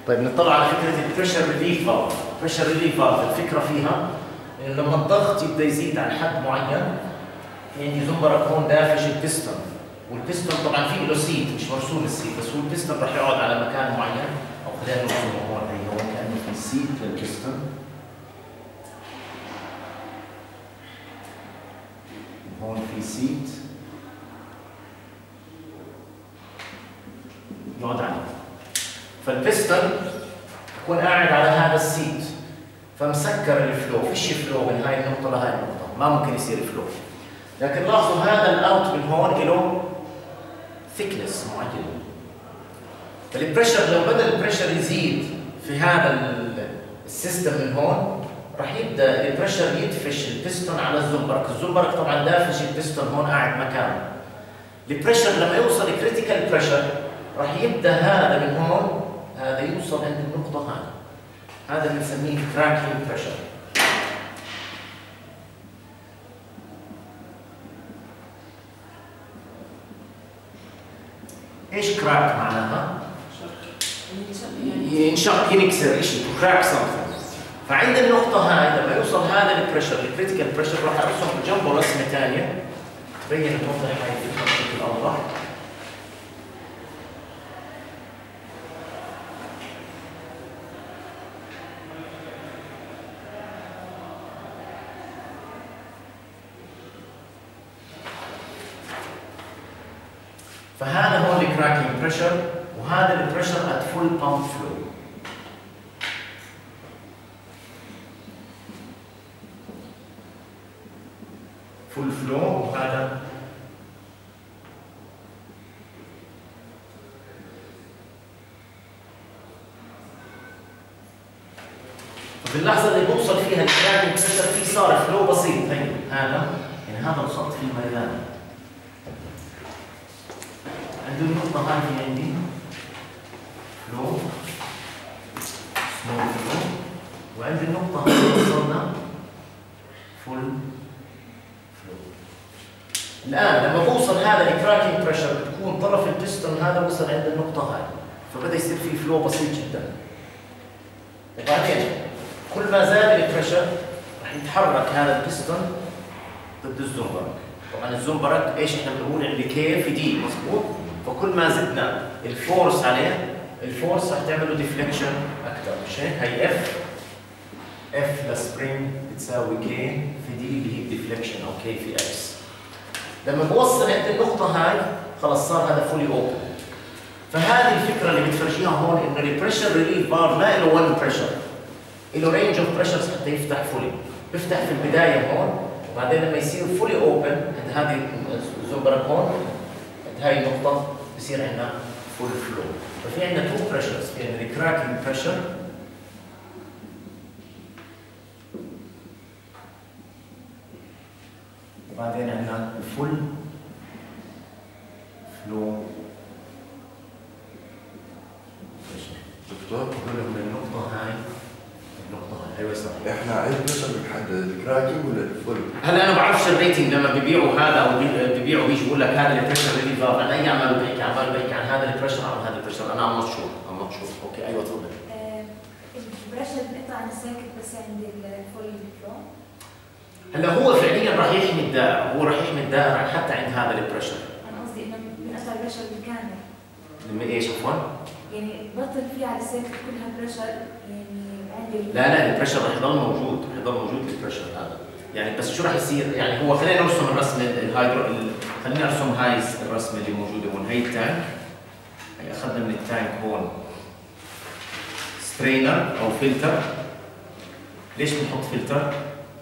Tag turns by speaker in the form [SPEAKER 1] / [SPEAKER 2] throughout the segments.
[SPEAKER 1] طيب نطلع على فكره البريشر ريليف فالف. البريشر ريليف فالف الفكره فيها انه لما الضغط يبدا يزيد عن حد معين، في عندي زنبرك هون دافش البستون، والبستون طبعا في له سيت مش مرسوم السيت، بس هو البستون راح يقعد على مكان معين، او خلينا نرسمه هون، هي هون كانه في سيت للبستون. هون في سيت يقعد عليه. فالبستون يكون قاعد على هذا السيت، فمسكر الفلو، فيش فلو من هاي النقطة لهاي النقطة، ما ممكن يصير فلو. لكن لاحظوا هذا الاوت من هون له ثيكنس معين. فالبريشر لو بدا البريشر يزيد في هذا السيستم من هون، راح يبدا البريشر يدفش البستون على الزنبرك، الزنبرك طبعا دافش البستون هون قاعد مكانه. البريشر لما يوصل كريتيكال بريشر راح يبدا هذا من هون، هذا يوصل عند النقطة هاي، هذا بنسميه كراكينج بريشر. ايش كراك معناها؟ ينشق، ينكسر شيء، كراك something. فعند النقطة هاي لما يوصل هذا البريشر، الكريتيكال بريشر، راح ارسم جنبه رسمة ثانية تبين النقطة هاي بشكل أوضح. فهذا هو الكراكينج بريشر، وهذا البريشر ات فول بامب فلو. فول فلو، وهذا في اللحظة اللي بوصل فيها الكراكينج بريشر في صار فلو بسيط. هي هذا يعني هذا الخط في الميدان، عند النقطة هاي في عندي فلو، سمول فلو، وعند النقطة هاي وصلنا فول فلو. الآن لما بوصل هذا الكراكينج بريشر بتكون طرف البستون هذا وصل عند النقطة هاي، فبدأ يصير في فلو بسيط جدا. وبعدين كل ما زاد البريشر راح يتحرك هذا البستون ضد الزنبرك. طبعا الزنبرك ايش احنا بنقول عندي كي في دي، مظبوط؟ فكل ما زدنا الفورس عليه، الفورس رح تعمل له ديفليكشن اكثر، مش هيك؟ هي اف لسبرينج بتساوي كي في دي اللي هي ديفليكشن، او كي في اكس. لما بوصل عند النقطة هاي خلص صار هذا فولي اوبن. فهذه الفكرة اللي بتفرجيها هون، انه البريشر ريليف فالف ما له 1 بريشر، له رينج اوف بريشرز حتى يفتح فولي. بيفتح في البداية هون، وبعدين لما يصير فولي اوبن عند هذه الزنبرك هون، عند هاي النقطة بصير عندنا فول فلو. ففي عندنا 2 بريشرز، في عندنا الكراكينج بريشر وبعدين عندنا الفول فلو بريشر.
[SPEAKER 2] دكتور
[SPEAKER 1] من النقطة هاي النقطة هاي، ايوه صح.
[SPEAKER 2] احنا عايز مثلا بنحدد الكراكينج ولا الفول؟
[SPEAKER 1] هلا انا ما بعرفش الريتنج لما ببيعوا هذا او ببيعوا بيجي بيقول لك هذا البريشر ريليف فالف، انا اي عمال بحكي عن هذا البريشر او هذا البريشر، انا ام نوت شور. اوكي ايوه تفضل.
[SPEAKER 3] البريشر بنقطع عن الساكت بس عند الفول فلو.
[SPEAKER 1] هلا هو فعليا راح يحمي الدائره، هو راح يحمي الدائره حتى عند هذا البريشر.
[SPEAKER 3] انا قصدي انه بنقطع البريشر بالكامل.
[SPEAKER 1] لما ايش عفوا؟
[SPEAKER 3] يعني بطل فيه على الساكت كلها بريشر، يعني عندي
[SPEAKER 1] لا البريشر راح يضل موجود، البريشر هذا. يعني بس شو راح يصير؟ يعني هو خلينا نرسم الرسم الهايدرو، خلينا نرسم هاي الرسمه اللي موجوده هون. هي التانك، هي اخذنا من التانك هون سترينر او فلتر. ليش بنحط فلتر؟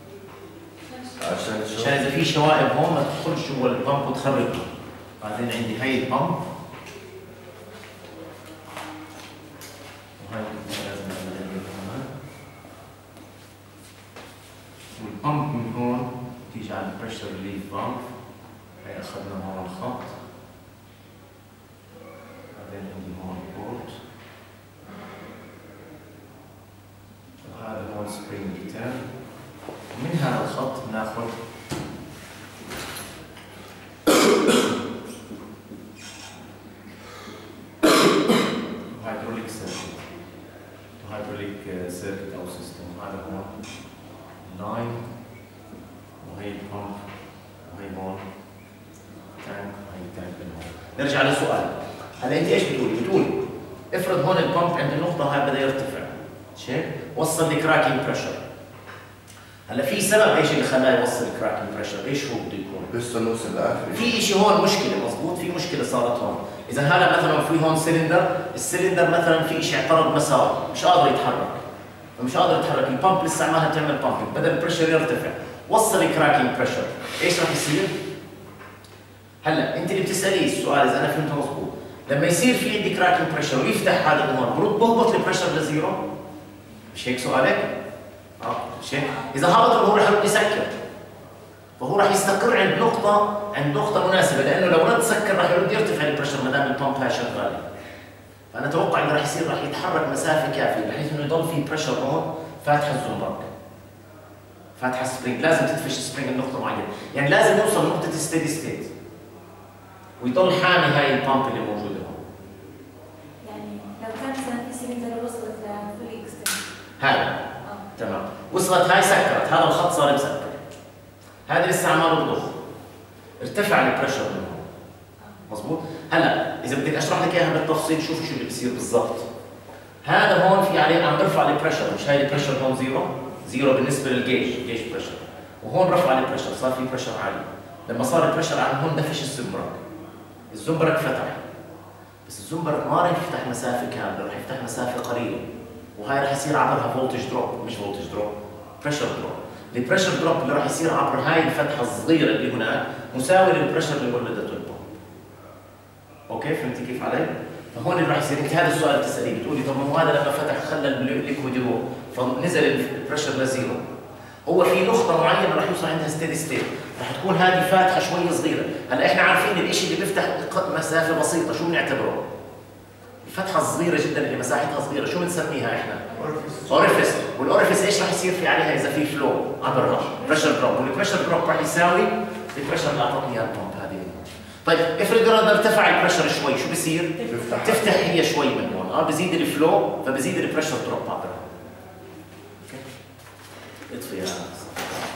[SPEAKER 1] عشان اذا في شوائب هون ما تدخلش جوا البامب وتخربها. بعدين عندي هي البامب، وهي لازم نعمل كمان، والبامب من هون تيجي على البريشر ريليف بامب. هي اخذنا هون الخط، بعدين عندي هون بورت، وهذا هون سبرينج بتاعي. ومن هذا الخط بناخذ هيدروليك سيركت. هايدروليك سيركت او سيستم. هذا هون لاين وهي البامب وهي هون تانك وهي التانك من هون. نرجع للسؤال. هلا انت ايش بتقولي؟ بتقولي افرض هون البامب عند النقطة هاي بدا يرتفع. مش هيك؟ وصل لكراكينج بريشر. هلا في سبب ايش اللي خلاه يوصل كراكينج بريشر؟ ايش هو بده يكون؟
[SPEAKER 2] بيستون وصل لاخر
[SPEAKER 1] في شيء هون مشكلة، مضبوط، في مشكلة صارت هون. إذا هذا مثلا في هون سلندر، السلندر مثلا في شيء اعترض مساره، مش قادر يتحرك. فمش قادر يتحرك، البامب لسه عمالها تعمل بامبنج، بدل البريشر يرتفع، وصل كراكينج بريشر، ايش راح يصير؟ هلا انت اللي بتسألي السؤال اذا انا فهمته مضبوط، لما يصير في عندي كراكينج بريشر ويفتح هذا هون، بهبط البريشر لزيرو؟ مش هيك سؤالك؟ مش هيك؟ إذا هبط هو راح يسكر. فهو راح يستقر عند نقطة مناسبة، لأنه لو رد سكر راح يرد يرتفع البريشر ما دام البامب هاي شغالة. فأنا أتوقع إنه راح يتحرك مسافة كافية بحيث إنه يضل في بريشر هون فاتحة الزنبرك. فاتحة سبرينج، لازم تدفش سبرينج لنقطة معينة، يعني لازم يوصل لنقطة ستيدي ستيت. ويضل حامي هاي البامب اللي موجودة هون.
[SPEAKER 3] يعني لو كان مثلا في سلندر وصلت لفولي اكستنشن.
[SPEAKER 1] هذا تمام، وصلت هاي سكرت، هذا الخط صار مسكر. هذا لسه عماله بضخ. ارتفع البريشر من هون. مضبوط؟ هلا إذا بدك أشرح لك إياها بالتفصيل شوفوا شو اللي بصير بالضبط. هذا هون في عليه عم برفع البريشر، مش هاي البريشر هون زيرو بالنسبة للجيج بريشر. وهون رفع البريشر، صار في بريشر عالي. لما صار البريشر عالي هون دفش الزنبرك فتح. بس الزنبرك ما راح يفتح مسافة كاملة، راح يفتح مسافة قليلة. وهي راح يصير عبرها فولتج دروب، مش فولتج دروب، بريشر دروب. البريشر دروب اللي راح يصير عبر هاي الفتحة الصغيرة اللي هناك مساوي للبريشر اللي ولدته البامب. اوكي فهمتي كيف علي؟ فهون اللي راح يصير، انت هذا السؤال بتساليه بتقولي طب ما هو هذا لما فتح خلى الليكويد يروح فنزل البريشر لزيرو. هو في نقطة معينة راح يوصل عندها ستيدي ستيت، راح تكون هذه فاتحة شوية صغيرة. هلا احنا عارفين الشيء اللي بيفتح مسافة بسيطة شو بنعتبره؟ الفتحة الصغيرة جدا اللي مساحتها صغيرة شو بنسميها احنا؟ اوريفيس. والاوريفيس ايش راح يصير في عليها اذا في فلو عبرها؟ بريشر دروب، والبريشر دروب راح يساوي البريشر اللي اعطتني اياه البامب هذه. طيب افرض انه ارتفع البريشر شوي، شو بصير؟ تفتح هي شوي من هون، بزيد الفلو فبزيد البريشر دروب عبرها. اوكي؟ اطفي يا